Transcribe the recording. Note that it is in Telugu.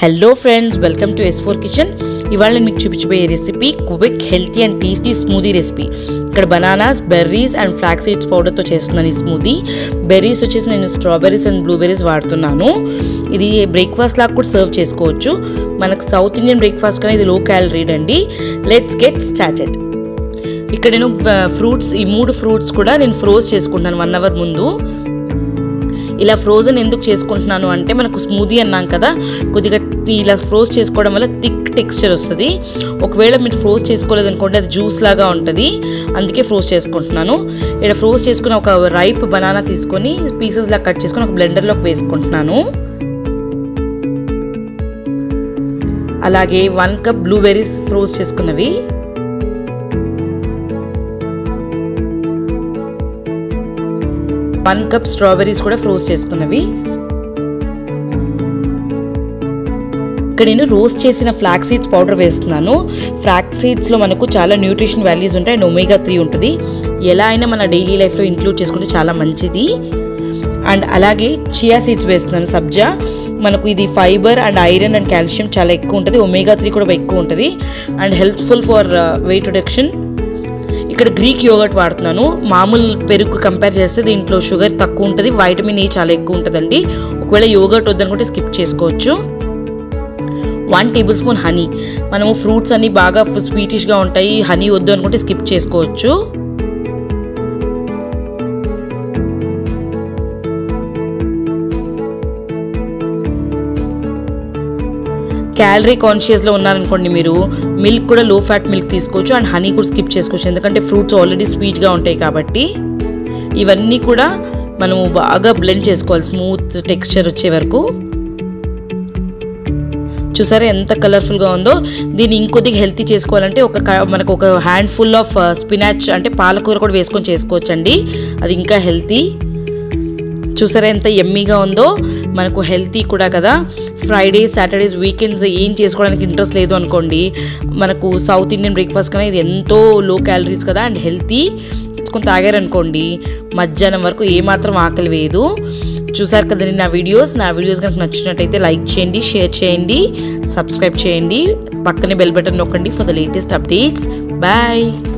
Hello friends, welcome to S4 Kitchen. ఇవాళ మీకు చూపించబోయే recipe quick healthy and tasty smoothie recipe. ఇక్కడ bananas, berries and flax seeds powder తో చేస్తున్నాను ఈ స్మూదీ. బెర్రీస్ వచ్చేసి నేను స్ట్రాబెర్రీస్ అండ్ బ్లూబెర్రీస్ వాడుతున్నాను. ఇది బ్రేక్ఫాస్ట్ లాగా కూడా సర్వ్ చేసుకోవచ్చు. మనకు సౌత్ ఇండియన్ బ్రేక్ఫాస్ట్ కన్నా ఇది లో క్యాలరీ అండి. Let's get started. ఇక్కడ నేను ఫ్రూట్స్, ఈ 3 ఫ్రూట్స్ కూడా నేను ఫ్రోజ్ చేసుకుంటున్నాను 1 అవర్ ముందు. ఇలా ఫ్రోజన్ ఎందుకు చేసుకుంటున్నాను అంటే మనకు స్మూదీ అన్నాం కదా, కొద్దిగా ఇలా ఫ్రోజ్ చేసుకోవడం వల్ల థిక్ టెక్స్చర్ వస్తుంది. ఒకవేళ మీరు ఫ్రోజ్ చేసుకోలేదు అనుకోండి అది జ్యూస్ లాగా ఉంటుంది, అందుకే ఫ్రోజ్ చేసుకుంటున్నాను. ఇక్కడ ఫ్రోజ్ చేసుకుని ఒక రైప్ బనానా తీసుకొని పీసెస్ లాగా కట్ చేసుకొని ఒక బ్లెండర్లోకి వేసుకుంటున్నాను. అలాగే 1 కప్ బ్లూబెర్రీస్ ఫ్రోజ్ చేసుకున్నవి, 1 కప్ స్ట్రాబెర్రీస్ కూడా ఫ్రోజ్ చేసుకున్నవి. ఇక్కడ నేను రోస్ట్ చేసిన ఫ్లాక్స్ సీడ్స్ పౌడర్ వేస్తున్నాను. ఫ్లాక్స్ సీడ్స్లో మనకు చాలా న్యూట్రిషన్ వాల్యూస్ ఉంటాయి అండ్ ఒమేగా 3 ఉంటుంది. ఎలా అయినా మన డైలీ లైఫ్లో ఇంక్లూడ్ చేసుకుంటే చాలా మంచిది. అండ్ అలాగే చియా సీడ్స్ వేస్తున్నాను, సబ్జా. మనకు ఇది fibre and iron and calcium చాలా ఎక్కువ ఉంటుంది, ఒమేగా 3 కూడా ఎక్కువ ఉంటుంది and helpful for weight reduction. ఇక్కడ గ్రీక్ యోగర్ట్ వాడుతున్నాను. మామూలు పెరుగు కంపేర్ చేస్తే దీంట్లో షుగర్ తక్కువ ఉంటుంది, వైటమిన్ ఏ చాలా ఎక్కువ ఉంటుందండి. ఒకవేళ యోగర్ట్ వద్దనుకుంటే స్కిప్ చేసుకోవచ్చు. 1 టేబుల్ స్పూన్ హనీ. మనము ఫ్రూట్స్ అన్నీ బాగా స్వీటిష్గా ఉంటాయి, హనీ వద్దు అనుకుంటే స్కిప్ చేసుకోవచ్చు. క్యాలరీ కాన్షియస్లో ఉన్నారనుకోండి మీరు, మిల్క్ కూడా లో ఫ్యాట్ మిల్క్ తీసుకోవచ్చు అండ్ హనీ కూడా స్కిప్ చేసుకోవచ్చు, ఎందుకంటే ఫ్రూట్స్ ఆల్రెడీ స్వీట్గా ఉంటాయి కాబట్టి. ఇవన్నీ కూడా మనము బాగా బ్లెండ్ చేసుకోవాలి స్మూత్ టెక్స్చర్ వచ్చే వరకు. చూసారా ఎంత కలర్ఫుల్గా ఉందో. దీన్ని ఇంకొద్దిగా హెల్తీ చేసుకోవాలంటే మనకు ఒక హ్యాండ్ఫుల్ ఆఫ్ స్పినాచ్ అంటే పాలకూర కూడా వేసుకొని చేసుకోవచ్చండి, అది ఇంకా హెల్తీ. చూసారా ఎంత ఎమ్మీగా ఉందో, మనకు హెల్తీ కూడా కదా. ఫ్రైడేస్, సాటర్డేస్, వీకెండ్స్ ఏం చేసుకోవడానికి ఇంట్రెస్ట్ లేదు అనుకోండి, మనకు సౌత్ ఇండియన్ బ్రేక్ఫాస్ట్ కన్నా ఇది ఎంతో లో క్యాలరీస్ కదా అండ్ హెల్తీ. తీసుకొని తాగారనుకోండి మధ్యాహ్నం వరకు ఏమాత్రం ఆకలి వేయదు. చూసారు కదా నా వీడియోస్ కనుక నచ్చినట్టయితే లైక్ చేయండి, షేర్ చేయండి, సబ్స్క్రైబ్ చేయండి, పక్కనే బెల్ బటన్ నొక్కండి for the latest updates. Bye.